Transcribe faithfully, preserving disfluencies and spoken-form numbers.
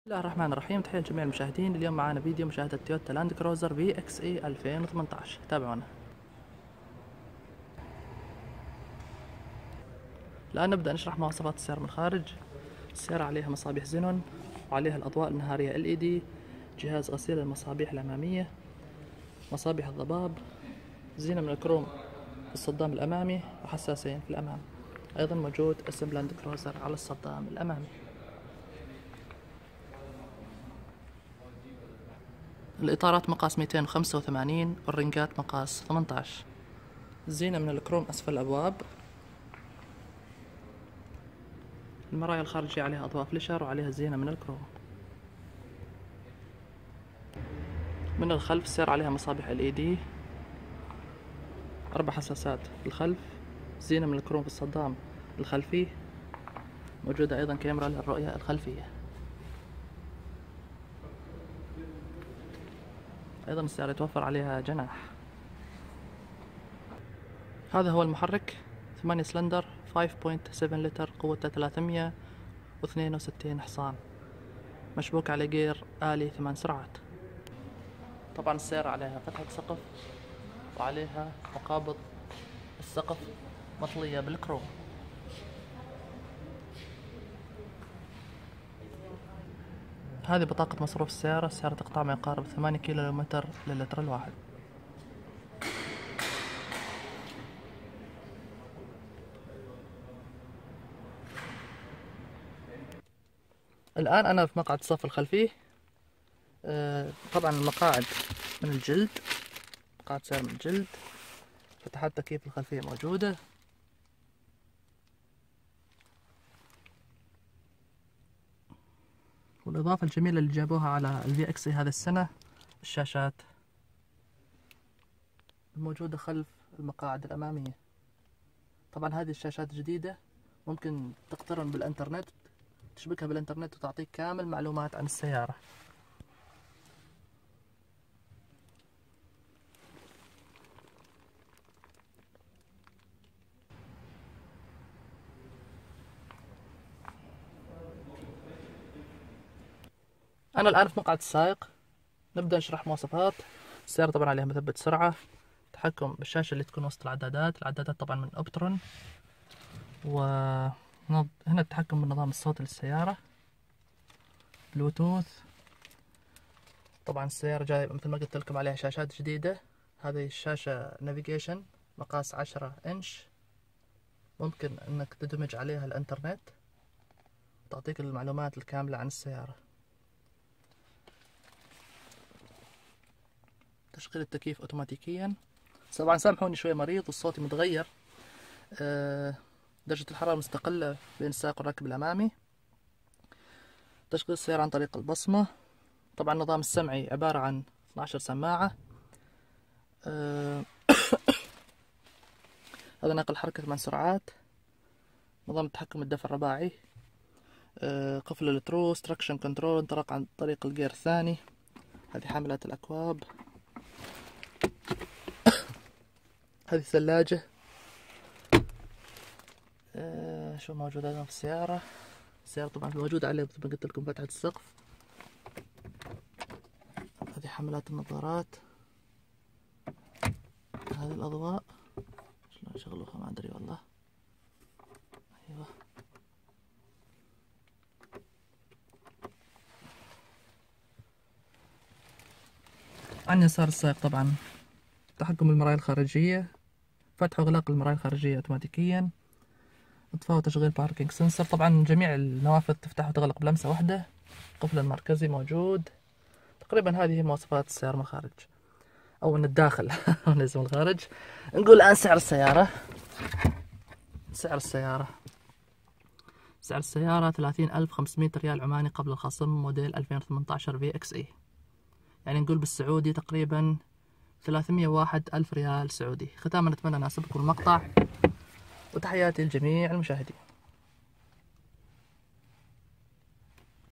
بسم الله الرحمن الرحيم. تحية لجميع المشاهدين. اليوم معنا فيديو مشاهدة تويوتا لاند كروزر في اكس اي ألفين وثمانية عشر. تابعونا. الآن نبدأ نشرح مواصفات السيارة من الخارج. السيارة عليها مصابيح زينون وعليها الأضواء النهارية إل إي دي، جهاز غسيل المصابيح الأمامية، مصابيح الضباب، زينة من الكروم في الصدام الأمامي وحساسين في الأمام. أيضا موجود اسم لاند كروزر على الصدام الأمامي. الإطارات مقاس مئتين وخمسة وثمانين والرنجات مقاس ثمانية عشر. الزينة من الكروم أسفل الأبواب. المرايا الخارجية عليها أضواء فليشر وعليها زينة من الكروم. من الخلف السيارة عليها مصابيح إل إي دي، أربع حساسات في الخلف، زينة من الكروم في الصدام الخلفي، موجودة أيضا كاميرا للرؤية الخلفية. أيضا السيارة يتوفر عليها جناح. هذا هو المحرك، ثمانية سلندر خمسة فاصلة سبعة لتر، قوته ثلاثمئة واثنين وستين حصان، مشبوك على جير آلي ثمان سرعات. طبعا السيارة عليها فتحة سقف وعليها مقابض السقف مطلية بالكروم. هذه بطاقة مصروف السيارة. السيارة تقطع ما يقارب ثمانية كيلومتر للتر الواحد. الآن أنا في مقعد الصف الخلفي. آه طبعا المقاعد من الجلد، مقاعد سيارة من الجلد، فتحات تكييف الخلفية موجودة. والإضافة الجميلة اللي جابوها على الفي اكس اي هذه السنة الشاشات الموجودة خلف المقاعد الأمامية. طبعا هذه الشاشات جديدة، ممكن تقترن بالإنترنت، تشبكها بالإنترنت وتعطيك كامل معلومات عن السيارة. أنا الآن في مقعد السائق. نبدأ نشرح مواصفات السيارة. طبعا عليها مثبت سرعة، تحكم بالشاشة اللي تكون وسط العدادات. العدادات طبعا من أوبترون، وهنا التحكم بالنظام الصوتي للسيارة، بلوتوث. طبعا السيارة جاية مثل ما قلت لكم عليها شاشات جديدة. هذه الشاشة نافيجيشن مقاس عشرة إنش، ممكن انك تدمج عليها الانترنت وتعطيك المعلومات الكاملة عن السيارة. تشغيل التكييف اوتوماتيكيا. طبعا سامحوني شوية مريض والصوت متغير. أه درجة الحرارة مستقلة بين السائق والراكب الأمامي. تشغيل السيارة عن طريق البصمة. طبعا النظام السمعي عبارة عن اثنتا عشرة سماعة. أه هذا نقل حركة ثمان سرعات. نظام التحكم الدفع الرباعي. أه قفل التروس، تراكشن كنترول، انطلاق عن طريق الجير الثاني. هذه حاملات الأكواب. هذه ثلاجة. أه شو موجود أيضا في السيارة. السيارة طبعا موجود عليه مثل ما قلت لكم فتحة السقف. هذه حملات النظارات. هذه الأضواء شلون يشغلوها ما أدري والله. أيوة. عن يسار السائق طبعا تحكم بالمرايا الخارجية، فتح وإغلاق المرايا الخارجية أوتوماتيكيا، إطفاء وتشغيل باركينج سنسر. طبعا جميع النوافذ تفتح وتغلق بلمسة واحدة. القفل المركزي موجود. تقريبا هذه مواصفات السيارة من الخارج أو من الداخل. ليس من الخارج. نقول الآن سعر السيارة. سعر السيارة سعر السيارة ثلاثين ألف وخمسمئة ريال عماني قبل الخصم، موديل ألفين وثمانية عشر في اكس اي. يعني نقول بالسعودي تقريبا ثلاثمئة وواحد ألف ريال سعودي. ختاما نتمنى أن يعجبكم المقطع، وتحياتي لجميع المشاهدين.